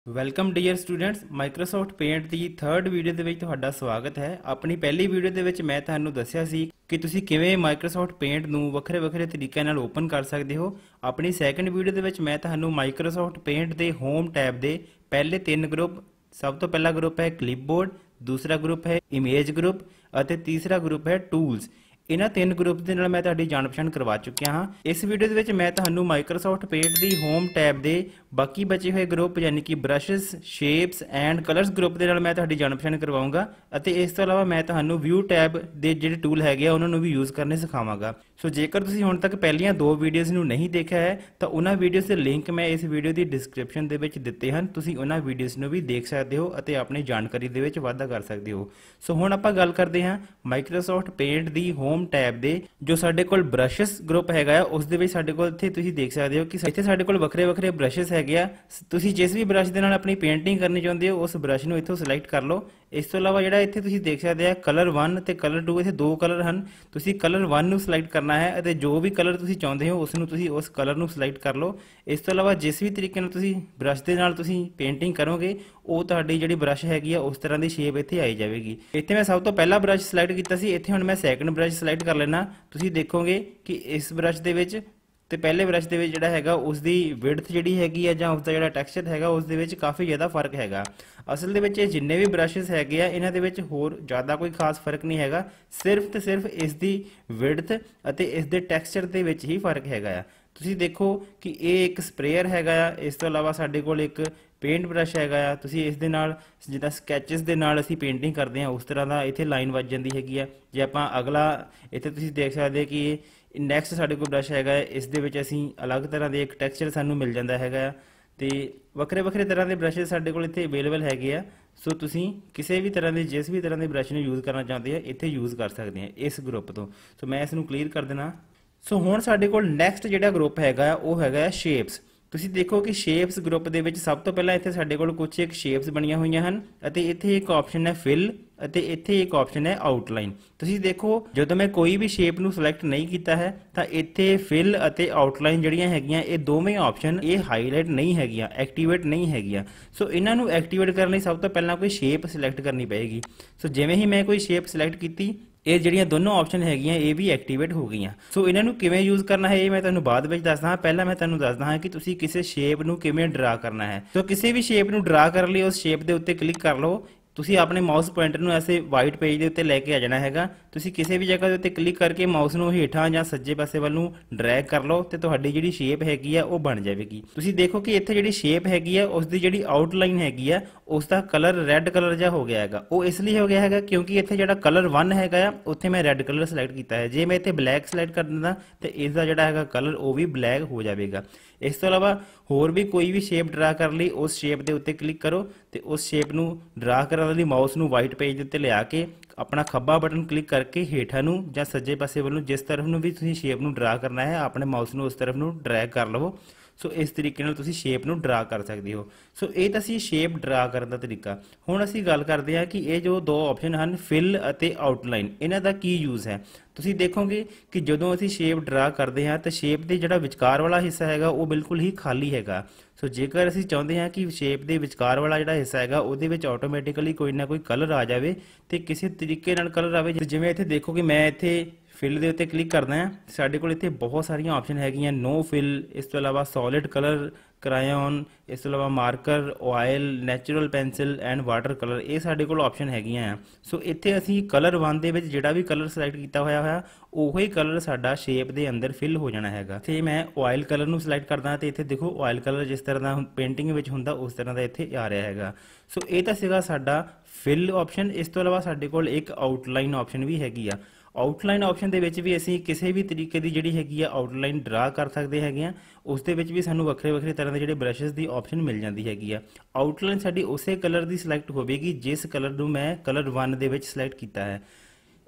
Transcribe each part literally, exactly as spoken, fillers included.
Welcome dear students Microsoft Paint ਦੀ third video ਦੇ ਵਿੱਚ ਤੁਹਾਡਾ ਸਵਾਗਤ ਹੈ। ਆਪਣੀ ਪਹਿਲੀ ਵੀਡੀਓ ਦੇ ਵਿੱਚ ਮੈਂ ਤੁਹਾਨੂੰ ਦੱਸਿਆ ਸੀ ਕਿ ਤੁਸੀਂ ਕਿਵੇਂ ਮਾਈਕਰੋਸਾਫਟ ਪੇਂਟ ਨੂੰ ਵੱਖਰੇ ਵੱਖਰੇ ਤਰੀਕਿਆਂ ਨਾਲ ਓਪਨ ਕਰ ਸਕਦੇ ਹੋ। ਆਪਣੀ ਸੈਕੰਡ ਵੀਡੀਓ ਦੇ ਵਿੱਚ ਮੈਂ ਤੁਹਾਨੂੰ ਮਾਈਕਰੋਸਾਫਟ ਪੇਂਟ ਦੇ ਹੋਮ ਟੈਬ ਦੇ ਪਹਿਲੇ ਤਿੰਨ ਗਰੁੱਪ, ਸਭ ਤੋਂ ਪਹਿਲਾ ਗਰੁੱਪ ਹੈ ਕਲਿਪਬੋਰਡ, ਦੂਸਰਾ ਗਰੁੱਪ ਹੈ ਇਮੇਜ ਗਰੁੱਪ ਅਤੇ ਤੀਸਰਾ ਗਰੁੱਪ ਹੈ ਟੂਲਸ। ਇਹਨਾਂ ਤਿੰਨ ਗਰੁੱਪ ਦੇ ਨਾਲ ਮੈਂ ਤੁਹਾਡੀ ਜਾਣ ਪਛਾਣ ਕਰਵਾ ਚੁੱਕਿਆ ਹਾਂ। ਇਸ ਵੀਡੀਓ ਦੇ ਵਿੱਚ ਮੈਂ ਤੁਹਾਨੂੰ ਮਾਈਕਰੋਸਾਫਟ ਪੇਂਟ ਦੀ ਹੋਮ ਟੈਬ ਦੇ ਬਾਕੀ ਬਚੇ ਹੋਏ ਗਰੁੱਪ ਯਾਨੀ ਕਿ brushes, shapes and colours group ਦੇ ਨਾਲ ਮੈਂ ਤੁਹਾਡੀ ਜਾਣ ਪਛਾਣ ਕਰਵਾਉਂਗਾ ਅਤੇ ਇਸ ਤੋਂ ਇਲਾਵਾ ਮੈਂ ਤੁਹਾਨੂੰ ਵਿਊ ਟੈਬ ਦੇ ਜਿਹੜੇ ਟੂਲ ਹੈਗੇ ਆ ਉਹਨਾਂ ਨੂੰ ਵੀ ਯੂਜ਼ ਕਰਨੇ ਸਿਖਾਵਾਂਗਾ। ਸੋ ਜੇਕਰ ਤੁਸੀਂ ਹੁਣ ਤੱਕ ਪਹਿਲੀਆਂ ਦੋ ਵੀਡੀਓਜ਼ ਨੂੰ ਨਹੀਂ ਦੇਖਿਆ ਹੈ ਤਾਂ ਉਹਨਾਂ ਵੀਡੀਓਜ਼ ਦੇ ਲਿੰਕ ਮੈਂ ਇਸ ਵੀਡੀਓ ਦੀ ਡਿਸਕ੍ਰਿਪਸ਼ਨ ਦੇ ਵਿੱਚ ਦਿੱਤੇ ਹਨ, ਤੁਸੀਂ ਉਹਨਾਂ ਵੀਡੀਓਜ਼ ਨੂੰ ਵੀ ਦੇਖ ਸਕਦੇ ਹੋ ਅਤੇ ਆਪਣੀ ਜਾਣਕਾਰੀ ਦੇ ਵਿੱਚ ਵਾਧਾ ਕਰ ਸਕਦੇ ਹੋ। ਸੋ ਹੁਣ ਆਪਾਂ ਗੱਲ ਕਰਦੇ ਹਾਂ ਮਾਈਕਰੋਸਾਫਟ ਪੇਂਟ ਦੀ ਹੋਮ ਟੈਬ ਦੇ ਜੋ ਸਾਡੇ ਕੋਲ ਬ੍ਰਸ਼ਸ ਗਰੁੱਪ ਹੈਗਾ ਆ ਉਸ ਦੇ ਵਿੱਚ ਸਾਡੇ ਕੋਲ ਇੱਥੇ ਤੁਸੀਂ ਦੇਖ ਸਕਦੇ ਹੋ ਕਿ ਇੱਥੇ ਸਾਡੇ ਕੋਲ ਵੱਖਰੇ ਵੱਖਰੇ ਬ੍ਰਸ਼ਸ ਹੈਗੇ ਆ। ਤੁਸੀਂ ਜਿਸ ਵੀ ਬ੍ਰਸ਼ ਦੇ ਨਾਲ ਆਪਣੀ ਪੇਂਟਿੰਗ ਕਰਨੀ ਚਾਹੁੰਦੇ ਹੋ ਉਸ ਬ੍ਰਸ਼ ਨੂੰ ਇੱਥੋਂ ਸਿਲੈਕਟ ਕਰ ਲਓ। ਇਸ ਤੋਂ ਇਲਾਵਾ ਜਿਹੜਾ ਇੱਥੇ ਤੁਸੀਂ ਦੇਖ ਸਕਦੇ ਆ ਕਲਰ ਵਨ ਤੇ ਕਲਰ ਟੂ, ਇੱਥੇ ਦੋ ਕਲਰ ਹਨ। ਤੁਸੀਂ ਕਲਰ ਵਨ ਨੂੰ ਸਿਲੈਕਟ ਕਰਨਾ ਹੈ ਅਤੇ ਜੋ ਵੀ ਕਲਰ ਤੁਸੀਂ ਚਾਹੁੰਦੇ ਹੋ ਉਸ ਨੂੰ ਤੁਸੀਂ ਉਸ ਕਲਰ ਨੂੰ ਸਿਲੈਕਟ ਕਰ ਲਓ। ਇਸ ਤੋਂ ਇਲਾਵਾ ਜਿਸ ਵੀ ਤਰੀਕੇ ਨਾਲ ਤੁਸੀਂ ਬ੍ਰਸ਼ ਦੇ ਨਾਲ ਤੁਸੀਂ ਪੇਂਟਿੰਗ ਕਰੋਗੇ ਉਹ ਤੁਹਾਡੀ ਜਿਹੜੀ ਬ੍ਰਸ਼ ਹੈਗੀ ਆ ਉਸ ਤਰ੍ਹਾਂ ਦੀ ਸ਼ੇਪ ਇੱਥੇ ਆਈ ਜਾਵੇਗੀ। ਇੱਥੇ ਮੈਂ ਸਭ ਤੋਂ ਪਹਿਲਾ ਬ੍ਰਸ਼ ਸਿਲੈਕਟ ਕੀਤਾ ਸੀ, ਇੱਥੇ ਹੁਣ ਮੈਂ ਸੈਕੰਡ ਬ੍ਰਸ਼ ਸਿਲੈਕਟ ਕਰ ਲੈਣਾ। ਤੁਸੀਂ ਦੇਖੋਗੇ ਕਿ ਇਸ ਬ੍ਰਸ਼ ਦੇ ਵਿੱਚ ਤੇ ਪਹਿਲੇ ਬ੍ਰਸ਼ ਦੇ ਵਿੱਚ ਜਿਹੜਾ ਹੈਗਾ ਉਸ ਦੀ ਵਿਡਥ ਜਿਹੜੀ ਹੈਗੀ ਆ ਜਾਂ ਉਸ ਦਾ ਜਿਹੜਾ ਟੈਕਸਚਰ ਹੈਗਾ ਉਸ ਦੇ ਵਿੱਚ ਕਾਫੀ ਜ਼ਿਆਦਾ ਫਰਕ ਹੈਗਾ। ਅਸਲ ਦੇ ਵਿੱਚ ਇਹ ਜਿੰਨੇ ਵੀ ਬ੍ਰਸ਼ਸ ਹੈਗੇ ਆ ਇਹਨਾਂ ਦੇ ਵਿੱਚ ਹੋਰ ਜ਼ਿਆਦਾ ਕੋਈ ਖਾਸ ਫਰਕ ਨਹੀਂ ਹੈਗਾ, ਸਿਰਫ ਤੇ ਸਿਰਫ ਇਸ ਦੀ ਵਿਡਥ ਅਤੇ ਇਸ ਦੇ ਟੈਕਸਚਰ ਦੇ ਵਿੱਚ ਹੀ ਫਰਕ ਹੈਗਾ ਆ। ਤੁਸੀਂ ਦੇਖੋ ਕਿ ਇਹ ਇੱਕ ਸਪਰੇਅਰ ਹੈਗਾ ਆ, ਇਸ ਤੋਂ ਇਲਾਵਾ ਸਾਡੇ ਕੋਲ ਇੱਕ ਪੇਂਟ ਬ੍ਰਸ਼ ਹੈਗਾ ਆ। ਤੁਸੀਂ ਇਸ ਦੇ ਨਾਲ ਜਿੱਦਾਂ ਸਕੈਚਸ ਦੇ ਨਾਲ ਅਸੀਂ ਪੇਂਟਿੰਗ ਕਰਦੇ ਹਾਂ ਉਸ ਤਰ੍ਹਾਂ ਦਾ ਇੱਥੇ ਲਾਈਨ ਵੱਜ ਜਾਂਦੀ ਹੈਗੀ ਆ। ਜੇ ਆਪਾਂ ਅਗਲਾ ਇੱਥੇ ਤੁਸੀਂ ਦੇਖ ਸਕਦੇ ਕਿ ਇਹ ਨੈਕਸਟ ਸਾਡੇ ਕੋਲ ਬ੍ਰਸ਼ ਹੈਗਾ ਹੈ, ਇਸ ਦੇ ਵਿੱਚ ਅਸੀਂ ਅਲੱਗ ਤਰ੍ਹਾਂ ਦੇ ਇੱਕ ਟੈਕਸਚਰ ਸਾਨੂੰ ਮਿਲ ਜਾਂਦਾ ਹੈਗਾ ਆ ਤੇ ਵੱਖਰੇ ਵੱਖਰੇ ਤਰ੍ਹਾਂ ਦੇ ਬ੍ਰਸ਼ਸ ਸਾਡੇ ਕੋਲ ਇੱਥੇ ਅਵੇਲੇਬਲ ਹੈਗੇ ਆ। ਸੋ ਤੁਸੀਂ ਕਿਸੇ ਵੀ ਤਰ੍ਹਾਂ ਦੇ ਜਿਸ ਵੀ ਤਰ੍ਹਾਂ ਦੇ ਬ੍ਰਸ਼ ਨੂੰ ਯੂਜ਼ ਕਰਨਾ ਚਾਹੁੰਦੇ ਆ ਇੱਥੇ ਯੂਜ਼ ਕਰ ਸਕਦੇ ਆ ਇਸ ਗਰੁੱਪ ਤੋਂ। ਸੋ ਮੈਂ ਇਸ ਨੂੰ ਕਲੀਅਰ ਕਰ ਦੇਣਾ। ਸੋ ਹੁਣ ਸਾਡੇ ਕੋਲ ਨੈਕਸਟ ਜਿਹੜਾ ਗਰੁੱਪ ਹੈਗਾ ਉਹ ਹੈਗਾ ਸ਼ੇਪਸ। ਤੁਸੀਂ ਦੇਖੋ ਕਿ ਸ਼ੇਪਸ ਗਰੁੱਪ ਦੇ ਵਿੱਚ ਸਭ ਤੋਂ ਪਹਿਲਾਂ ਇੱਥੇ ਸਾਡੇ ਕੋਲ ਕੁਝ ਇੱਕ ਸ਼ੇਪਸ ਬਣੀਆਂ ਹੋਈਆਂ ਹਨ ਅਤੇ ਇੱਥੇ ਇੱਕ ਆਪਸ਼ਨ ਹੈ ਫਿਲ ਅਤੇ ਇੱਥੇ ਇੱਕ ਆਪਸ਼ਨ ਹੈ ਆਊਟਲਾਈਨ। ਤੁਸੀਂ ਦੇਖੋ ਜਦੋਂ ਮੈਂ ਕੋਈ ਵੀ ਸ਼ੇਪ ਨੂੰ ਸਿਲੈਕਟ ਨਹੀਂ ਕੀਤਾ ਹੈ ਤਾਂ ਇੱਥੇ ਫਿਲ ਅਤੇ ਆਊਟਲਾਈਨ ਜਿਹੜੀਆਂ ਹੈਗੀਆਂ ਇਹ ਦੋਵੇਂ ਆਪਸ਼ਨ ਇਹ ਹਾਈਲਾਈਟ ਨਹੀਂ ਹੈਗੀਆਂ, ਐਕਟੀਵੇਟ ਨਹੀਂ ਹੈਗੀਆਂ। ਸੋ ਇਹਨਾਂ ਨੂੰ ਐਕਟੀਵੇਟ ਕਰਨ ਲਈ ਸਭ ਤੋਂ ਪਹਿਲਾਂ ਕੋਈ ਸ਼ੇਪ ਸਿਲੈਕਟ ਕਰਨੀ ਪਏਗੀ। ਸੋ ਜਿਵੇਂ ਹੀ ਮੈਂ ਕੋਈ ਸ਼ੇਪ ਸਿਲੈਕਟ ਕੀਤੀ ਇਹ ਜਿਹੜੀਆਂ ਦੋਨੋਂ ਆਪਸ਼ਨ ਹੈਗੀਆਂ ਇਹ ਵੀ ਐਕਟੀਵੇਟ ਹੋ ਗਈਆਂ। ਸੋ ਇਹਨਾਂ ਨੂੰ ਕਿਵੇਂ ਯੂਜ਼ ਕਰਨਾ ਹੈ ਇਹ ਮੈਂ ਤੁਹਾਨੂੰ ਬਾਅਦ ਵਿੱਚ ਦੱਸਦਾ ਹਾਂ। ਪਹਿਲਾਂ ਮੈਂ ਤੁਹਾਨੂੰ ਦੱਸਦਾ ਹਾਂ ਕਿ ਤੁਸੀਂ ਕਿਸੇ ਸ਼ੇਪ ਨੂੰ ਕਿਵੇਂ ਡਰਾ ਕਰਨਾ ਹੈ। ਸੋ ਕਿਸੇ ਵੀ ਸ਼ੇਪ ਨੂੰ ਡਰਾ ਕਰਨ ਲਈ ਉਸ ਸ਼ੇਪ ਦੇ ਉੱਤੇ ਕਲਿੱਕ ਕਰ ਲਓ। ਤੁਸੀਂ ਆਪਣੇ ਮਾਊਸ ਪੁਆਇੰਟਰ ਨੂੰ ਐਸੇ ਵਾਈਟ ਪੇਜ ਦੇ ਉੱਤੇ ਲੈ ਕੇ ਆ ਜਾਣਾ ਹੈਗਾ। ਤੁਸੀਂ ਕਿਸੇ ਵੀ ਜਗ੍ਹਾ ਦੇ ਉੱਤੇ ਕਲਿੱਕ ਕਰਕੇ ਮਾਊਸ ਨੂੰ ਹੇਠਾਂ ਜਾਂ ਸੱਜੇ ਪਾਸੇ ਵੱਲ ਨੂੰ ਡਰੈਗ ਕਰ ਲਓ ਤੇ ਤੁਹਾਡੀ ਜਿਹੜੀ ਸ਼ੇਪ ਹੈਗੀ ਆ ਉਹ ਬਣ ਜਾਵੇਗੀ। ਤੁਸੀਂ ਦੇਖੋ ਕਿ ਇੱਥੇ ਜਿਹੜੀ ਸ਼ੇਪ ਹੈਗੀ ਆ ਉਸ ਦੀ ਜਿਹੜੀ ਆਊਟਲਾਈਨ ਹੈਗੀ ਆ ਉਸ ਦਾ ਕਲਰ ਰੈੱਡ ਕਲਰ ਜਿਹਾ ਹੋ ਗਿਆ ਹੈਗਾ। ਉਹ ਇਸ ਲਈ ਹੋ ਗਿਆ ਹੈਗਾ ਕਿਉਂਕਿ ਇੱਥੇ ਜਿਹੜਾ ਕਲਰ ਵਨ ਹੈਗਾ ਆ ਉੱਥੇ ਮੈਂ ਰੈੱਡ ਕਲਰ ਸਿਲੈਕਟ ਕੀਤਾ ਹੈ। ਜੇ ਮੈਂ ਇੱਥੇ ਬਲੈਕ ਸਿਲੈਕਟ ਕਰ ਦਿੰਦਾ ਤੇ ਇਸ ਦਾ ਜਿਹੜਾ ਹੈਗਾ ਕਲਰ ਉਹ ਵੀ ਬਲੈਕ ਹੋ ਜਾਵੇਗਾ। ਇਸ ਤੋਂ ਇਲਾਵਾ ਹੋਰ ਵੀ ਕੋਈ ਵੀ ਸ਼ੇਪ ਡਰਾ ਕਰਨ ਲਈ ਉਸ ਸ਼ੇਪ ਦੇ ਉੱਤੇ ਕਲਿੱਕ ਕਰੋ ਤੇ ਉਸ ਸ਼ੇਪ ਨੂੰ ਡਰਾ ਕਰਨ ਲਈ ਮਾਊਸ ਨੂੰ ਵਾਈਟ ਪੇਜ ਦੇ ਉੱਤੇ ਲਿਆ ਕੇ ਆਪਣਾ ਖੱਬਾ ਬਟਨ ਕਲਿੱਕ ਕਰਕੇ ਹੇਠਾਂ ਨੂੰ ਜਾਂ ਸੱਜੇ ਪਾਸੇ ਵੱਲ ਨੂੰ ਜਿਸ ਤਰਫ ਨੂੰ ਵੀ ਤੁਸੀਂ ਸ਼ੇਪ ਨੂੰ ਡਰਾ ਕਰਨਾ ਹੈ ਆਪਣੇ ਮਾਊਸ ਨੂੰ ਉਸ ਤਰਫ ਨੂੰ ਡਰੈਗ ਕਰ ਲਵੋ। ਸੋ ਇਸ ਤਰੀਕੇ ਨਾਲ ਤੁਸੀਂ ਸ਼ੇਪ ਨੂੰ ਡਰਾ ਕਰ ਸਕਦੇ ਹੋ। ਸੋ ਇਹ ਤਾਂ ਸੀ ਸ਼ੇਪ ਡਰਾ ਕਰਨ ਦਾ ਤਰੀਕਾ। ਹੁਣ ਅਸੀਂ ਗੱਲ ਕਰਦੇ ਹਾਂ ਕਿ ਇਹ ਜੋ ਦੋ ਆਪਸ਼ਨ ਹਨ ਫਿਲ ਅਤੇ ਆਊਟਲਾਈਨ ਇਹਨਾਂ ਦਾ ਕੀ ਯੂਜ਼ ਹੈ। ਤੁਸੀਂ ਦੇਖੋਗੇ ਕਿ ਜਦੋਂ ਅਸੀਂ ਸ਼ੇਪ ਡਰਾ ਕਰਦੇ ਹਾਂ ਤਾਂ ਸ਼ੇਪ ਦੇ ਜਿਹੜਾ ਵਿਚਕਾਰ ਵਾਲਾ ਹਿੱਸਾ ਹੈਗਾ ਉਹ ਬਿਲਕੁਲ ਹੀ ਖਾਲੀ ਹੈਗਾ। ਸੋ ਜੇਕਰ ਅਸੀਂ ਚਾਹੁੰਦੇ ਹਾਂ ਕਿ ਸ਼ੇਪ ਦੇ ਵਿਚਕਾਰ ਵਾਲਾ ਜਿਹੜਾ ਹਿੱਸਾ ਹੈਗਾ ਉਹਦੇ ਵਿੱਚ ਆਟੋਮੈਟਿਕਲੀ ਕੋਈ ਨਾ ਕੋਈ ਕਲਰ ਆ ਜਾਵੇ ਤੇ ਕਿਸੇ ਤਰੀਕੇ ਨਾਲ ਕਲਰ ਆਵੇ, ਜਿਵੇਂ ਇੱਥੇ ਦੇਖੋ ਕਿ ਮੈਂ ਇੱਥੇ ਫਿਲ ਦੇ ਉੱਤੇ ਕਲਿੱਕ ਕਰਦਾ ਹਾਂ ਸਾਡੇ ਕੋਲ ਇੱਥੇ ਬਹੁਤ ਸਾਰੀਆਂ ਆਪਸ਼ਨ ਹੈਗੀਆਂ। ਨੋ ਫਿਲ, ਇਸ ਤੋਂ ਇਲਾਵਾ ਸੋਲਿਡ ਕਲਰ, ਕਰਾਇਓਨ, ਇਸ ਤੋਂ ਇਲਾਵਾ marker, oil, natural pencil and water colour, ਇਹ ਸਾਡੇ ਕੋਲ ਆਪਸ਼ਨ ਹੈਗੀਆਂ ਆ। ਸੋ ਇੱਥੇ ਅਸੀਂ ਕਲਰ ਵਨ ਦੇ ਵਿੱਚ ਜਿਹੜਾ ਵੀ ਕਲਰ ਸਿਲੈਕਟ ਕੀਤਾ ਹੋਇਆ ਹੋਇਆ ਉਹੀ ਕਲਰ ਸਾਡਾ ਸ਼ੇਪ ਦੇ ਅੰਦਰ ਫਿਲ ਹੋ ਜਾਣਾ ਹੈਗਾ। ਤੇ ਮੈਂ ਆਇਲ ਕਲਰ ਨੂੰ ਸਿਲੈਕਟ ਕਰਦਾ ਤੇ ਇੱਥੇ ਦੇਖੋ ਆਇਲ ਕਲਰ ਜਿਸ ਤਰ੍ਹਾਂ ਦਾ ਪੇਂਟਿੰਗ ਵਿੱਚ ਹੁੰਦਾ ਉਸ ਤਰ੍ਹਾਂ ਦਾ ਇੱਥੇ ਆ ਰਿਹਾ ਹੈਗਾ। ਸੋ ਇਹ ਤਾਂ ਸੀਗਾ ਸਾਡਾ ਫਿਲ ਆਪਸ਼ਨ। ਇਸ ਤੋਂ ਇਲਾਵਾ ਸਾਡੇ ਕੋਲ ਇੱਕ ਆਊਟਲਾਈਨ ਆਪਸ਼ਨ ਵੀ ਹੈਗੀ ਆ। ਆਊਟਲਾਈਨ ਆਪਸ਼ਨ ਦੇ ਵਿੱਚ ਵੀ ਅਸੀਂ ਕਿਸੇ ਵੀ ਤਰੀਕੇ ਦੀ ਜਿਹੜੀ ਹੈਗੀ ਆ ਆਊਟਲਾਈਨ ਡਰਾ ਕਰ ਸਕਦੇ ਹੈਗੇ ਆ। ਉਸ ਦੇ ਵਿੱਚ ਵੀ ਸਾਨੂੰ ਵੱਖਰੇ ਵੱਖਰੇ ਤਰ੍ਹਾਂ ਦੇ ਜਿਹੜੇ ਬ੍ਰਸ਼ਸ ਦੀ ਆਪਸ਼ਨ ਮਿਲ ਜਾਂਦੀ ਹੈਗੀ ਆ। ਆਊਟਲਾਈਨ ਸਾਡੀ ਉਸੇ ਕਲਰ ਦੀ ਸਿਲੈਕਟ ਹੋਵੇਗੀ ਜਿਸ ਕਲਰ ਨੂੰ ਮੈਂ ਕਲਰ ਵਨ ਦੇ ਵਿੱਚ ਸਿਲੈਕਟ ਕੀਤਾ ਹੈ।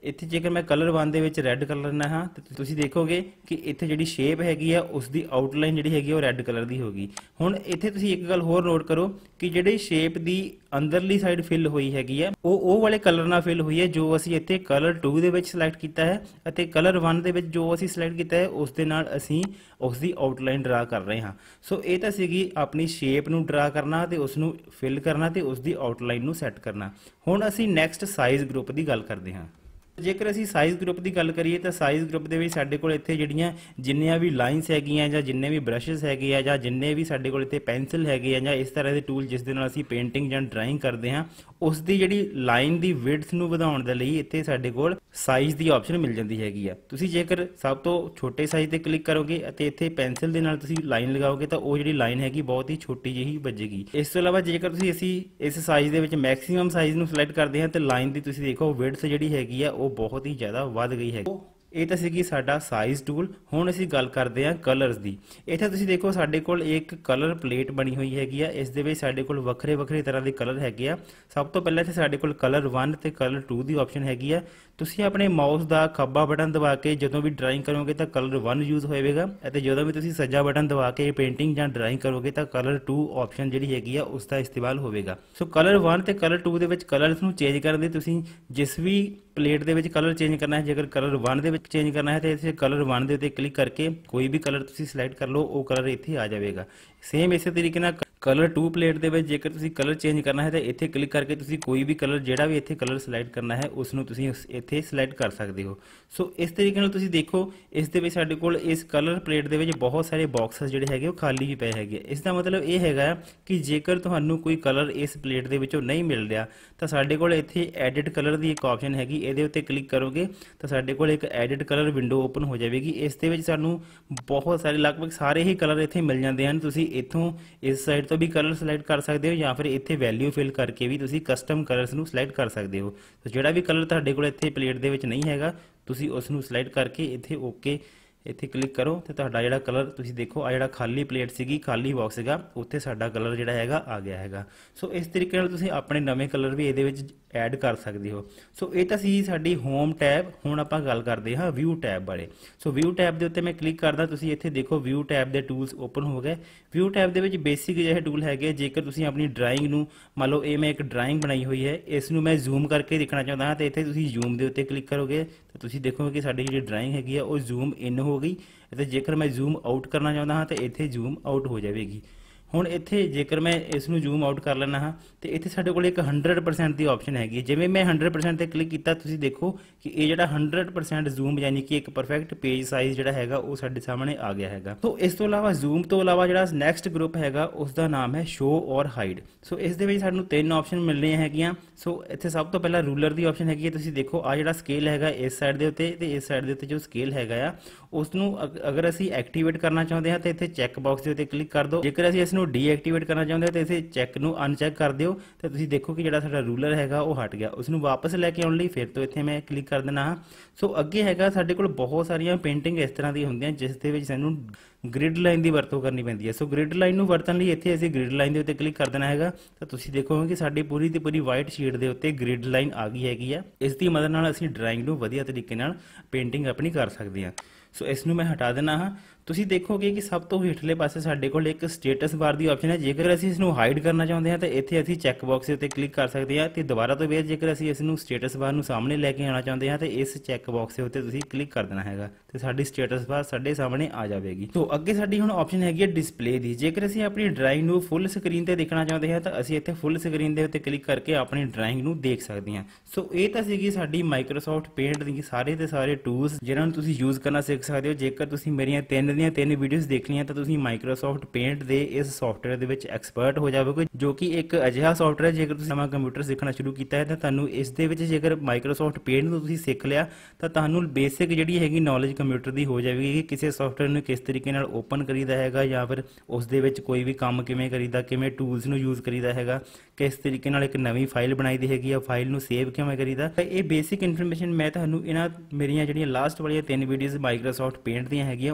ਇੱਥੇ ਜੇਕਰ ਮੈਂ ਕਲਰ वन ਦੇ ਵਿੱਚ ਰੈੱਡ ਕਲਰ ਲੈਣਾ ਹਾਂ ਤੇ ਤੁਸੀਂ ਦੇਖੋਗੇ ਕਿ ਇੱਥੇ ਜਿਹੜੀ ਸ਼ੇਪ ਹੈਗੀ ਆ ਉਸ ਦੀ ਆਊਟਲਾਈਨ ਜਿਹੜੀ ਹੈਗੀ ਉਹ ਰੈੱਡ ਕਲਰ ਦੀ ਹੋਗੀ। ਹੁਣ ਇੱਥੇ ਤੁਸੀਂ ਇੱਕ ਗੱਲ ਹੋਰ ਨੋਟ ਕਰੋ ਕਿ ਜਿਹੜੀ ਸ਼ੇਪ ਦੀ ਅੰਦਰਲੀ ਸਾਈਡ ਫਿਲ ਹੋਈ ਹੈਗੀ ਆ ਉਹ ਉਹ ਵਾਲੇ ਕਲਰ ਨਾਲ ਫਿਲ ਹੋਈ ਹੈ ਜੋ ਅਸੀਂ ਇੱਥੇ ਕਲਰ टू ਦੇ ਵਿੱਚ ਸਿਲੈਕਟ ਕੀਤਾ ਹੈ, ਅਤੇ ਕਲਰ वन ਦੇ ਵਿੱਚ ਜੋ ਅਸੀਂ ਸਿਲੈਕਟ ਕੀਤਾ ਹੈ ਉਸ ਦੇ ਨਾਲ ਅਸੀਂ ਉਸ ਦੀ ਆਊਟਲਾਈਨ ਡਰਾ ਕਰ ਰਹੇ ਹਾਂ। ਸੋ ਇਹ ਤਾਂ ਸੀਗੀ ਆਪਣੀ ਸ਼ੇਪ ਨੂੰ ਡਰਾ ਕਰਨਾ ਤੇ ਉਸ ਨੂੰ ਫਿਲ ਕਰਨਾ ਤੇ ਉਸ ਦੀ ਆਊਟਲਾਈਨ ਨੂੰ ਸੈੱਟ ਕਰਨਾ। ਹੁਣ ਅਸੀਂ ਨੈਕਸਟ ਸਾਈਜ਼ ਗਰੁੱਪ ਦੀ ਗੱਲ ਕਰਦੇ ਹਾਂ। ਜੇਕਰ ਅਸੀਂ ਸਾਈਜ਼ ਗਰੁੱਪ ਦੀ ਗੱਲ ਕਰੀਏ ਤਾਂ ਸਾਈਜ਼ ਗਰੁੱਪ ਦੇ ਵਿੱਚ ਸਾਡੇ ਕੋਲ ਇੱਥੇ ਜਿਹੜੀਆਂ ਜਿੰਨੀਆਂ ਵੀ ਲਾਈਨਸ ਹੈਗੀਆਂ ਜਾਂ ਜਿੰਨੇ ਵੀ ਬ੍ਰਸ਼ਸ ਹੈਗੇ ਆ ਜਾਂ ਜਿੰਨੇ ਵੀ ਸਾਡੇ ਕੋਲ ਇੱਥੇ ਪੈਨਸਿਲ ਹੈਗੇ ਆ ਜਾਂ ਇਸ ਤਰ੍ਹਾਂ ਦੇ ਟੂਲ ਜਿਸ ਦੇ ਨਾਲ ਅਸੀਂ ਪੇਂਟਿੰਗ ਜਾਂ ਡਰਾਇੰਗ ਕਰਦੇ ਹਾਂ ਉਸ ਦੀ ਜਿਹੜੀ ਲਾਈਨ ਦੀ ਵਿਡਥ ਨੂੰ ਵਧਾਉਣ ਦੇ ਲਈ ਇੱਥੇ ਸਾਡੇ ਕੋਲ ਸਾਈਜ਼ ਦੀ ਆਪਸ਼ਨ ਮਿਲ ਜਾਂਦੀ ਹੈਗੀ ਆ। ਤੁਸੀਂ ਜੇਕਰ ਸਭ ਤੋਂ ਛੋਟੇ ਸਾਈਜ਼ ਤੇ ਕਲਿੱਕ ਕਰੋਗੇ ਅਤੇ ਇੱਥੇ ਪੈਨਸਿਲ ਦੇ ਨਾਲ ਤੁਸੀਂ ਲਾਈਨ ਲਗਾਓਗੇ ਤਾਂ ਉਹ ਜਿਹੜੀ ਲਾਈਨ ਹੈਗੀ ਬਹੁਤ ਹੀ ਛੋਟੀ ਜਿਹੀ ਵੱਜੇਗੀ। ਇਸ ਤੋਂ ਇਲਾਵਾ ਜੇਕਰ ਤੁਸੀਂ ਅਸੀਂ ਇਸ ਸਾਈਜ਼ ਦੇ ਵਿੱਚ ਮੈਕਸਿਮਮ ਸਾਈਜ਼ ਨੂੰ ਸਿਲੈਕਟ ਕਰਦੇ ਹਾਂ ਤੇ ਲਾਈਨ ਦੀ ਤੁਸੀਂ ਦੇਖੋ ਵਿਡਥ ਜਿਹੜੀ ਹੈਗੀ ਆ ਉਹ ਬਹੁਤ ਹੀ ਜ਼ਿਆਦਾ ਵੱਧ ਗਈ ਹੈ। ਇਹ ਤਾਂ ਸੀਗੀ ਸਾਡਾ ਸਾਈਜ਼ ਟੂਲ। ਹੁਣ ਅਸੀਂ ਗੱਲ ਕਰਦੇ ਹਾਂ ਕਲਰਸ ਦੀ। ਇੱਥੇ ਤੁਸੀਂ ਦੇਖੋ ਸਾਡੇ ਕੋਲ ਇੱਕ ਕਲਰ ਪਲੇਟ ਬਣੀ ਹੋਈ ਹੈਗੀ ਆ। ਇਸ ਦੇ ਵਿੱਚ ਸਾਡੇ ਕੋਲ ਵੱਖਰੇ ਵੱਖਰੇ ਤਰ੍ਹਾਂ ਦੇ ਕਲਰ ਹੈਗੇ ਆ। ਸਭ ਤੋਂ ਪਹਿਲਾਂ ਇੱਥੇ ਸਾਡੇ ਕੋਲ ਕਲਰ वन ਤੇ ਕਲਰ टू ਦੀ ਆਪਸ਼ਨ ਹੈਗੀ ਆ। ਤੁਸੀਂ ਆਪਣੇ ਮਾਊਸ ਦਾ ਖੱਬਾ ਬਟਨ ਦਬਾ ਕੇ ਜਦੋਂ ਵੀ ਡਰਾਇੰਗ ਕਰੋਗੇ ਤਾਂ ਕਲਰ वन ਯੂਜ਼ ਹੋਵੇਗਾ, ਅਤੇ ਜਦੋਂ ਵੀ ਤੁਸੀਂ ਸੱਜਾ ਬਟਨ ਦਬਾ ਕੇ ਪੇਂਟਿੰਗ ਜਾਂ ਡਰਾਇੰਗ ਕਰੋਗੇ ਤਾਂ ਕਲਰ टू ਆਪਸ਼ਨ ਜਿਹੜੀ ਹੈਗੀ ਆ ਉਸ ਦਾ ਇਸਤੇਮਾਲ ਹੋਵੇਗਾ। ਸੋ ਕਲਰ वन ਤੇ ਕਲਰ टू ਦੇ ਵਿੱਚ ਕਲਰਸ ਨੂੰ ਚੇਂਜ ਕਰਨ ਦੇ ਤੁਸੀਂ ਜਿਸ ਵੀ ਪਲੇਟ ਦੇ ਵਿੱਚ ਕਲਰ ਚੇਂਜ ਕਰਨਾ ਹੈ, ਜੇਕਰ ਕਲਰ वन ਦੇ ਵਿੱਚ ਚੇਂਜ ਕਰਨਾ ਹੈ ਤੇ ਇੱਥੇ ਕਲਰ वन ਦੇ ਉੱਤੇ ਕਲਿੱਕ ਕਰਕੇ ਕੋਈ ਵੀ ਕਲਰ ਤੁਸੀਂ ਸਿਲੈਕਟ ਕਰ ਲਓ, ਉਹ ਕਲਰ ਇੱਥੇ ਆ ਜਾਵੇਗਾ। ਸੇਮ ਇਸੇ ਤਰੀਕੇ ਨਾਲ ਕਲਰ टू ਪਲੇਟ ਦੇ ਵਿੱਚ ਜੇਕਰ ਤੁਸੀਂ ਕਲਰ ਚੇਂਜ ਕਰਨਾ ਹੈ ਤਾਂ ਇੱਥੇ ਕਲਿੱਕ ਕਰਕੇ ਤੁਸੀਂ ਕੋਈ ਵੀ ਕਲਰ ਜਿਹੜਾ ਵੀ ਇੱਥੇ ਕਲਰ ਸਿਲੈਕਟ ਕਰਨਾ ਹੈ ਉਸ ਨੂੰ ਤੁਸੀਂ ਇੱਥੇ ਸਿਲੈਕਟ ਕਰ ਸਕਦੇ ਹੋ। ਸੋ ਇਸ ਤਰੀਕੇ ਨਾਲ ਤੁਸੀਂ ਦੇਖੋ ਇਸ ਦੇ ਵਿੱਚ ਸਾਡੇ ਕੋਲ ਇਸ ਕਲਰ ਪਲੇਟ ਦੇ ਵਿੱਚ ਬਹੁਤ ਸਾਰੇ ਬਾਕਸਸ ਜਿਹੜੇ ਹੈਗੇ ਉਹ ਖਾਲੀ ਵੀ ਪਏ ਹੈਗੇ। ਇਸ ਦਾ ਮਤਲਬ ਇਹ ਹੈਗਾ ਕਿ ਜੇਕਰ ਤੁਹਾਨੂੰ ਕੋਈ ਕਲਰ ਇਸ ਪਲੇਟ ਦੇ ਵਿੱਚੋਂ ਨਹੀਂ ਮਿਲ ਰਿਹਾ ਤਾਂ ਸਾਡੇ ਕੋਲ ਇੱਥੇ ਐਡਿਟ ਕਲਰ ਦੀ ਇੱਕ ਆਪਸ਼ਨ ਹੈਗੀ, ਇਹਦੇ ਉੱਤੇ ਕਲਿੱਕ ਕਰੋਗੇ ਤਾਂ ਸਾਡੇ ਕੋਲ ਇੱਕ ਐਡਿਟ ਕਲਰ ਵਿੰਡੋ ਓਪਨ ਹੋ ਜਾਵੇਗੀ। ਇਸ ਦੇ ਵਿੱਚ ਸਾਨੂੰ ਬਹੁਤ ਸਾਰੇ ਲਗਭਗ ਸਾਰੇ ਹੀ ਕਲਰ ਇੱਥੇ ਮਿਲ ਜਾਂਦੇ ਹਨ। ਤੁਸੀਂ ਇੱਥੋਂ ਇਸ ਸਾਈਡ ਤੋਂ ਵੀ ਕਲਰ ਸਿਲੈਕਟ ਕਰ ਸਕਦੇ ਹੋ ਜਾਂ ਫਿਰ ਇੱਥੇ ਵੈਲਿਊ ਫਿਲ ਕਰਕੇ ਵੀ ਤੁਸੀਂ ਕਸਟਮ ਕਲਰਸ ਨੂੰ ਸਿਲੈਕਟ ਕਰ ਸਕਦੇ ਹੋ। ਤਾਂ ਜਿਹੜਾ ਵੀ ਕਲਰ ਤੁਹਾਡੇ ਕੋਲ ਇੱਥੇ ਪਲੇਟ ਦੇ ਵਿੱਚ ਨਹੀਂ ਹੈਗਾ ਤੁਸੀਂ ਉਸ ਨੂੰ ਸਿਲੈਕਟ ਕਰਕੇ ਇੱਥੇ ਓਕੇ ਇੱਥੇ ਕਲਿੱਕ ਕਰੋ ਤੇ ਤੁਹਾਡਾ ਜਿਹੜਾ ਕਲਰ ਤੁਸੀਂ ਦੇਖੋ ਆ ਜਿਹੜਾ ਖਾਲੀ ਪਲੇਟ ਸੀਗੀ, ਖਾਲੀ ਬਾਕਸ ਸੀਗਾ, ਉੱਥੇ ਸਾਡਾ ਕਲਰ ਜਿਹੜਾ ਹੈਗਾ ਆ ਗਿਆ ਹੈਗਾ। ਸੋ ਇਸ ਤਰੀਕੇ ਨਾਲ ਤੁਸੀਂ ਆਪਣੇ ਨਵੇਂ ਕਲਰ ਵੀ ਇਹਦੇ ਵਿੱਚ ਐਡ ਕਰ ਸਕਦੇ ਹੋ। ਸੋ ਇਹ ਤਾਂ ਸੀ ਸਾਡੀ ਹੋਮ ਟੈਬ। ਹੁਣ ਆਪਾਂ ਗੱਲ ਕਰਦੇ ਹਾਂ ਵਿਊ ਟੈਬ ਬਾਰੇ। ਸੋ ਵਿਊ ਟੈਬ ਦੇ ਉੱਤੇ ਮੈਂ ਕਲਿੱਕ ਕਰਦਾ, ਤੁਸੀਂ ਇੱਥੇ ਦੇਖੋ ਵਿਊ ਟੈਬ ਦੇ ਟੂਲਸ ਓਪਨ ਹੋ ਗਏ। ਵਿਊ ਟੈਬ ਦੇ ਵਿੱਚ ਬੇਸਿਕ ਜਿਹੇ ਟੂਲ ਹੈਗੇ। ਜੇਕਰ ਤੁਸੀਂ ਆਪਣੀ ਡਰਾਇੰਗ ਨੂੰ ਮੰਨ ਲਓ ਇਹ ਮੈਂ ਇੱਕ ਡਰਾਇੰਗ ਬਣਾਈ ਹੋਈ ਹੈ, ਇਸ ਨੂੰ ਮੈਂ ਜ਼ੂਮ ਕਰਕੇ ਦੇਖਣਾ ਚਾਹੁੰਦਾ ਹਾਂ ਤੇ ਇੱਥੇ ਤੁਸੀਂ ਜ਼ੂਮ ਦੇ ਉੱਤੇ ਕਲਿੱਕ ਕਰੋਗੇ ਤਾਂ ਤੁਸੀਂ ਦੇਖੋਗੇ ਕਿ ਸਾਡੀ ਜਿਹੜੀ ਡਰਾਇੰਗ ਹੈਗੀ ਆ ਉਹ ਜ਼ੂਮ ਇਨ ਹੋ ਗਈ, ਅਤੇ ਜੇਕਰ ਮੈਂ ਜ਼ੂਮ ਆਊਟ ਕਰਨਾ ਚਾਹੁੰਦਾ ਹਾਂ ਤਾਂ ਇੱਥੇ ਜ਼ੂਮ ਆਊਟ ਹੋ ਜਾਵੇਗੀ। ਹੁਣ ਇੱਥੇ ਜੇਕਰ ਮੈਂ ਇਸ ਨੂੰ ਜ਼ੂਮ ਆਊਟ ਕਰ ਲੈਣਾ ਹਾਂ ਤੇ ਇੱਥੇ ਸਾਡੇ ਕੋਲ ਇੱਕ हंड्रेड परसेंट ਦੀ ਆਪਸ਼ਨ ਹੈਗੀ ਹੈ। ਜਿਵੇਂ ਮੈਂ हंड्रेड परसेंट ਤੇ ਕਲਿੱਕ ਕੀਤਾ ਤੁਸੀਂ ਦੇਖੋ ਕਿ ਇਹ ਜਿਹੜਾ हंड्रेड परसेंट ਜ਼ੂਮ ਯਾਨੀ ਕਿ ਇੱਕ ਪਰਫੈਕਟ ਪੇਜ ਸਾਈਜ਼ ਜਿਹੜਾ ਹੈਗਾ ਉਹ ਸਾਡੇ ਸਾਹਮਣੇ ਆ ਗਿਆ ਹੈਗਾ। ਸੋ ਇਸ ਤੋਂ ਇਲਾਵਾ ਜ਼ੂਮ ਤੋਂ ਇਲਾਵਾ ਜਿਹੜਾ ਨੈਕਸਟ ਗਰੁੱਪ ਹੈਗਾ ਉਸ ਦਾ ਨਾਮ ਹੈ ਸ਼ੋ ਔਰ ਹਾਈਡ। ਸੋ ਇਸ ਦੇ ਵਿੱਚ ਸਾਨੂੰ ਤਿੰਨ ਆਪਸ਼ਨ ਮਿਲ ਰਹੀਆਂ ਹੈਗੀਆਂ। ਸੋ ਇੱਥੇ ਸਭ ਤੋਂ ਪਹਿਲਾਂ ਰੂਲਰ ਦੀ ਆਪਸ਼ਨ ਹੈਗੀ ਹੈ। ਤੁਸੀਂ ਦੇਖੋ ਆ ਜਿਹੜਾ ਸਕੇਲ ਹੈਗਾ ਇਸ ਸਾਈਡ ਦੇ ਉੱਤੇ ਤੇ ਇਸ ਸਾਈਡ ਦੇ ਉੱਤੇ ਜੋ ਸਕੇਲ ਹੈਗਾ ਆ ਉਸ ਨੂੰ ਅਗਰ ਅਸੀਂ ਐਕਟੀਵੇਟ ਕਰਨਾ ਚਾਹੁੰਦੇ ਹਾਂ ਤਾਂ ਇੱਥੇ ਚੈੱਕ ਬਾਕਸ ਦੇ ਉੱਤੇ ਕਲਿੱਕ ਕਰ ਦਿਓ। ਜੇਕਰ ਅਸੀਂ ਇਸ ਨੂੰ ਡੀਐਕਟੀਵੇਟ ਕਰਨਾ ਚਾਹੁੰਦੇ ਹਾਂ ਤਾਂ ਇਸੇ ਚੈੱਕ ਨੂੰ ਅਨਚੈੱਕ ਕਰ ਦਿਓ ਤੇ ਤੁਸੀਂ ਦੇਖੋ ਕਿ ਜਿਹੜਾ ਸਾਡਾ ਰੂਲਰ ਹੈਗਾ ਉਹ ਹਟ ਗਿਆ। ਉਸ ਨੂੰ ਵਾਪਸ ਲੈ ਕੇ ਆਉਣ ਲਈ ਫਿਰ ਤੋਂ ਇੱਥੇ ਮੈਂ ਕਲਿੱਕ ਕਰ ਦੇਣਾ ਹਾਂ। ਸੋ ਅੱਗੇ ਹੈਗਾ ਸਾਡੇ ਕੋਲ ਬਹੁਤ ਸਾਰੀਆਂ ਪੇਂਟਿੰਗ ਇਸ ਤਰ੍ਹਾਂ ਦੀਆਂ ਹੁੰਦੀਆਂ ਜਿਸ ਦੇ ਵਿੱਚ ਸਾਨੂੰ ਗ੍ਰਿਡ ਲਾਈਨ ਦੀ ਵਰਤੋਂ ਕਰਨੀ ਪੈਂਦੀ ਹੈ। ਸੋ ਗ੍ਰਿਡ ਲਾਈਨ ਨੂੰ ਵਰਤਣ ਲਈ ਇੱਥੇ ਅਸੀਂ ਗ੍ਰਿਡ ਲਾਈਨ ਦੇ ਉੱਤੇ ਕਲਿੱਕ ਕਰ ਦੇਣਾ ਹੈਗਾ ਤਾਂ ਤੁਸੀਂ ਦੇਖੋਗੇ ਕਿ ਸਾਡੀ ਪੂਰੀ ਦੀ ਪੂਰੀ ਵਾਈਟ ਸ਼ੀਟ ਦੇ ਉੱਤੇ ਗ੍ਰਿਡ ਲਾਈਨ ਆ ਗਈ ਹੈਗੀ ਆ। ਇਸ ਦੀ ਮਦਦ ਨਾਲ ਅਸੀਂ ਡਰਾਇੰਗ ਨੂੰ ਵਧੀਆ ਤਰੀਕੇ ਨਾਲ ਪੇਂਟਿੰਗ ਆਪਣੀ ਕਰ ਸਕਦੇ ਹਾਂ। ਸੋ ਇਸ ਨੂੰ ਮੈਂ ਹਟਾ ਦੇਣਾ ਹਾਂ। ਤੁਸੀਂ ਦੇਖੋਗੇ ਕਿ ਸਭ ਤੋਂ ਹੇਠਲੇ ਪਾਸੇ ਸਾਡੇ ਕੋਲ ਇੱਕ ਸਟੇਟਸ ਬਾਰ ਦੀ ਆਪਸ਼ਨ ਹੈ। ਜੇਕਰ ਅਸੀਂ ਇਸ ਨੂੰ ਹਾਈਡ ਕਰਨਾ ਚਾਹੁੰਦੇ ਹਾਂ ਤਾਂ ਇੱਥੇ ਅਸੀਂ ਚੈੱਕ ਬਾਕਸ ਦੇ ਉੱਤੇ ਕਲਿੱਕ ਕਰ ਸਕਦੇ ਹਾਂ ਤੇ ਦੁਬਾਰਾ ਤੋਂ ਫਿਰ ਜੇਕਰ ਅਸੀਂ ਇਸ ਨੂੰ ਸਟੇਟਸ ਬਾਰ ਨੂੰ ਸਾਹਮਣੇ ਲੈ ਕੇ ਆਉਣਾ ਚਾਹੁੰਦੇ ਹਾਂ ਤਾਂ ਇਸ ਚੈੱਕ ਬਾਕਸ ਦੇ ਉੱਤੇ ਤੁਸੀਂ ਕਲਿੱਕ ਕਰ ਦੇਣਾ ਹੈਗਾ ਤੇ ਸਾਡੀ ਸਟੇਟਸ ਬਾਰ ਸਾਡੇ ਸਾਹਮਣੇ ਆ ਜਾਵੇਗੀ। ਸੋ ਅੱਗੇ ਸਾਡੀ ਹੁਣ ਆਪਸ਼ਨ ਹੈਗੀ ਹੈ ਡਿਸਪਲੇ ਦੀ। ਜੇਕਰ ਅਸੀਂ ਆਪਣੀ ਡਰਾਇੰਗ ਨੂੰ ਫੁੱਲ ਸਕਰੀਨ ਤੇ ਦੇਖਣਾ ਚਾਹੁੰਦੇ ਹਾਂ ਤਾਂ ਅਸੀਂ ਇੱਥੇ ਫੁੱਲ ਸਕਰੀਨ ਦੇ ਉੱਤੇ ਕਲਿੱਕ ਕਰਕੇ ਆਪਣੀ ਡਰਾਇੰਗ ਨੂੰ ਦੇਖ ਸਕਦੇ ਹਾਂ। ਸੋ ਇਹ ਤਾਂ ਸੀਗੀ ਸਾਡੀ ਮਾਈਕਰੋਸਾਫਟ ਪੇਂਟ ਦੀ ਸਾਰੇ ਦੇ ਸਾਰੇ ਟੂਲਸ ਜਿਨ੍ਹਾਂ ਨੂੰ ਤੁਸੀਂ ਯੂਜ਼ ਕਰਨਾ ਸਿੱਖ ਸਕਦੇ ਹੋ। ਜੇਕਰ ਤੁਸੀਂ ਮੇਰੀਆਂ ਤਿੰਨ ਦੀਆਂ ਤਿੰਨ ਵੀਡੀਓਜ਼ ਦੇਖਣੀਆਂ ਤਾਂ ਤੁਸੀਂ ਮਾਈਕਰੋਸਾਫਟ ਪੇਂਟ ਦੇ ਇਸ ਸੌਫਟਵੇਅਰ ਦੇ ਵਿੱਚ ਐਕਸਪਰਟ ਹੋ ਜਾਵੋਗੇ, ਜੋ ਕਿ ਇੱਕ ਅਜਿਹਾ ਸੌਫਟਵੇਅਰ ਜੇਕਰ ਤੁਸੀਂ ਨਵਾਂ ਕੰਪਿਊਟਰ ਸਿੱਖਣਾ ਸ਼ੁਰੂ ਕੀਤਾ ਹੈ ਤਾਂ ਤੁਹਾਨੂੰ ਇਸ ਦੇ ਵਿੱਚ ਜੇਕਰ ਮਾਈਕਰੋਸਾਫਟ ਪੇਂਟ ਨੂੰ ਤੁਸੀਂ ਸਿੱਖ ਲਿਆ ਤਾਂ ਤੁਹਾਨੂੰ ਬੇਸਿਕ ਜਿਹੜੀ ਹੈਗੀ ਨੌਲੇਜ ਕੰਪਿਊਟਰ ਦੀ ਹੋ ਜਾਵੇਗੀ ਕਿ ਕਿਸੇ ਸੌਫਟਵੇਅਰ ਨੂੰ ਕਿਸ ਤਰੀਕੇ ਨਾਲ ਓਪਨ ਕਰੀਦਾ ਹੈਗਾ ਜਾਂ ਫਿਰ ਉਸ ਦੇ ਵਿੱਚ ਕੋਈ ਵੀ ਕੰਮ ਕਿਵੇਂ ਕਰੀਦਾ, ਕਿਵੇਂ ਟੂਲਸ ਨੂੰ ਯੂਜ਼ ਕਰੀਦਾ ਹੈਗਾ, ਕਿਸ ਤਰੀਕੇ ਨਾਲ ਇੱਕ ਨਵੀਂ ਫਾਈਲ ਬਣਾਈ ਦੀ ਹੈਗੀ ਆ, ਫਾਈਲ ਨੂੰ ਸੇਵ ਕਿਵੇਂ ਕਰੀਦਾ। ਤਾਂ ਇਹ ਬੇਸਿਕ ਇਨਫੋਰਮੇਸ਼ਨ ਮੈਂ ਤੁਹਾਨੂੰ ਇਹਨਾਂ ਮੇਰੀਆਂ ਜਿਹੜੀਆਂ ਲਾਸਟ ਵਾਲੀਆਂ ਤਿੰਨ ਵੀਡੀਓਜ਼ ਮਾਈਕਰੋਸਾਫਟ ਪੇਂਟ ਦੀਆਂ ਹੈਗੀਆਂ ਉਹਨਾਂ ਵਿੱਚ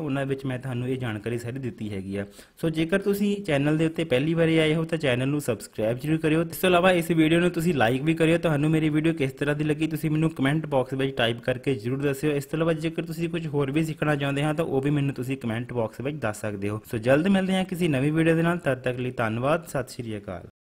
ਮੈਂ ਤੁਹਾਨੂੰ ਇਹ ਜਾਣਕਾਰੀ ਸਾਰੀ ਦਿੱਤੀ ਹੈਗੀ ਆ। ਸੋ ਜੇਕਰ ਤੁਸੀਂ ਚੈਨਲ ਦੇ ਉੱਤੇ ਪਹਿਲੀ ਵਾਰੀ ਆਏ ਹੋ ਤਾਂ ਚੈਨਲ ਨੂੰ ਸਬਸਕ੍ਰਾਈਬ ਜ਼ਰੂਰ ਕਰਿਓ। ਇਸ ਤੋਂ ਇਲਾਵਾ ਇਸ ਵੀਡੀਓ ਨੂੰ ਤੁਸੀਂ ਲਾਈਕ ਵੀ ਕਰਿਓ। ਤੁਹਾਨੂੰ ਮੇਰੀ ਵੀਡੀਓ ਕਿਸ ਤਰ੍ਹਾਂ ਦੀ ਲੱਗੀ ਤੁਸੀਂ ਮੈਨੂੰ ਕਮੈਂਟ ਬਾਕਸ ਵਿੱਚ ਟਾਈਪ ਕਰਕੇ ਜ਼ਰੂਰ ਦੱਸਿਓ। ਇਸ ਤੋਂ ਇਲਾਵਾ ਜੇਕਰ ਤੁਸੀਂ ਕੁਝ ਹੋਰ ਵੀ ਸਿੱਖਣਾ ਚਾਹੁੰਦੇ ਹੋ ਤਾਂ ਉਹ ਵੀ ਮੈਨੂੰ ਤੁਸੀਂ ਕਮੈਂਟ ਬਾਕਸ ਵਿੱਚ ਦੱਸ ਸਕਦੇ ਹੋ। ਸੋ ਜਲਦ ਮਿਲਦੇ ਹਾਂ ਕਿਸੇ ਨਵੀਂ ਵੀਡੀਓ ਦੇ ਨਾਲ, ਤਦ ਤੱਕ ਲਈ ਧੰਨਵਾਦ, ਸਤਿ ਸ਼੍ਰੀ ਅਕਾਲ।